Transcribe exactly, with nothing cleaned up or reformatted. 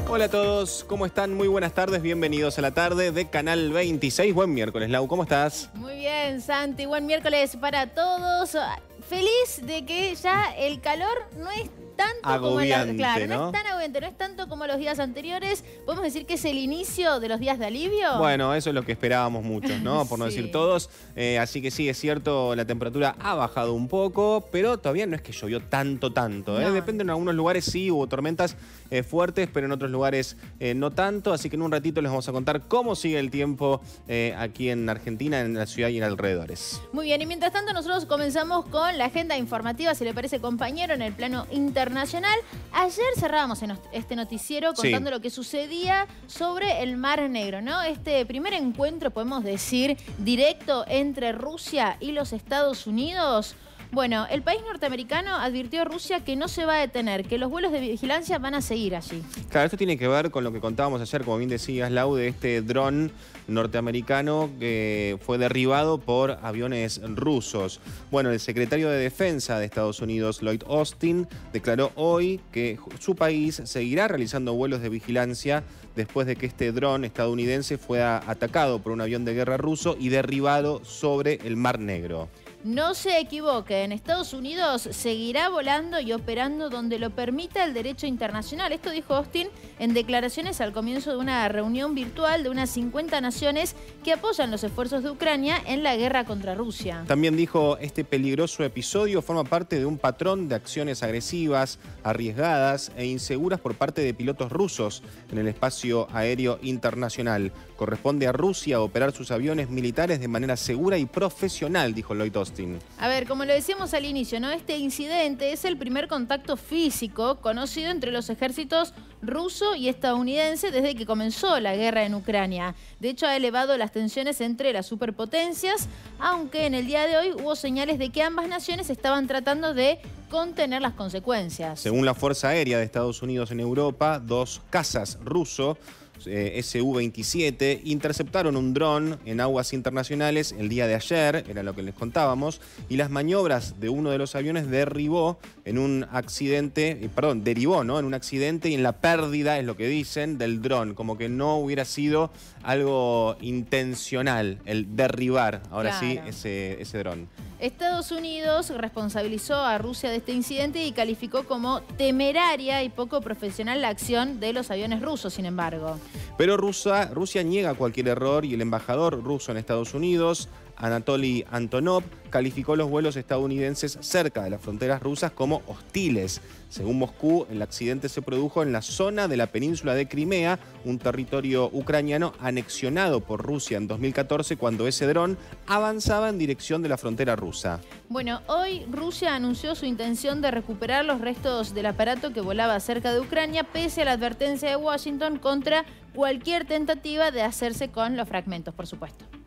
Hola a todos, ¿cómo están? Muy buenas tardes, bienvenidos a la tarde de Canal veintiséis. Buen miércoles, Lau, ¿cómo estás? Muy bien, Santi, buen miércoles para todos. Feliz de que ya el calor no es tanto agobiante, como la, claro, ¿no? no es tan agobiante, no es tanto como los días anteriores. ¿Podemos decir que es el inicio de los días de alivio? Bueno, eso es lo que esperábamos muchos, ¿no? Por no Sí. decir todos. Eh, así que sí, es cierto, la temperatura ha bajado un poco, pero todavía no es que llovió tanto, tanto. ¿eh? No. Depende, en algunos lugares sí hubo tormentas eh, fuertes, pero en otros lugares eh, no tanto. Así que en un ratito les vamos a contar cómo sigue el tiempo eh, aquí en Argentina, en la ciudad y en alrededores. Muy bien, y mientras tanto nosotros comenzamos con la agenda informativa, si le parece, compañero, en el plano internacional. Ayer cerrábamos en este noticiero contando Sí. lo que sucedía sobre el Mar Negro, ¿no? Este primer encuentro, podemos decir, directo entre Rusia y los Estados Unidos. Bueno, el país norteamericano advirtió a Rusia que no se va a detener, que los vuelos de vigilancia van a seguir allí. Claro, esto tiene que ver con lo que contábamos ayer, como bien decías, Lau, de este dron norteamericano que fue derribado por aviones rusos. Bueno, el secretario de Defensa de Estados Unidos, Lloyd Austin, declaró hoy que su país seguirá realizando vuelos de vigilancia después de que este dron estadounidense fuera atacado por un avión de guerra ruso y derribado sobre el Mar Negro. No se equivoque, en Estados Unidos seguirá volando y operando donde lo permita el derecho internacional. Esto dijo Austin en declaraciones al comienzo de una reunión virtual de unas cincuenta naciones que apoyan los esfuerzos de Ucrania en la guerra contra Rusia. También dijo, este peligroso episodio forma parte de un patrón de acciones agresivas, arriesgadas e inseguras por parte de pilotos rusos en el espacio aéreo internacional. Corresponde a Rusia operar sus aviones militares de manera segura y profesional, dijo Lloyd Austin. A ver, como lo decíamos al inicio, ¿no? Este incidente es el primer contacto físico conocido entre los ejércitos ruso y estadounidense desde que comenzó la guerra en Ucrania. De hecho, ha elevado las tensiones entre las superpotencias, aunque en el día de hoy hubo señales de que ambas naciones estaban tratando de contener las consecuencias. Según la Fuerza Aérea de Estados Unidos en Europa, dos cazas rusos Eh, S U veintisiete interceptaron un dron en aguas internacionales el día de ayer, era lo que les contábamos, y las maniobras de uno de los aviones derribó en un accidente, eh, perdón, derivó, ¿no? En un accidente y en la pérdida, es lo que dicen, del dron, como que no hubiera sido algo intencional el derribar, ahora Claro. sí, ese, ese dron. Estados Unidos responsabilizó a Rusia de este incidente y calificó como temeraria y poco profesional la acción de los aviones rusos, sin embargo. Pero Rusia, Rusia niega cualquier error y el embajador ruso en Estados Unidos, Anatoly Antonov, calificó los vuelos estadounidenses cerca de las fronteras rusas como hostiles. Según Moscú, el accidente se produjo en la zona de la península de Crimea, un territorio ucraniano anexionado por Rusia en dos mil catorce, cuando ese dron avanzaba en dirección de la frontera rusa. Bueno, hoy Rusia anunció su intención de recuperar los restos del aparato que volaba cerca de Ucrania, pese a la advertencia de Washington contra cualquier tentativa de hacerse con los fragmentos, por supuesto.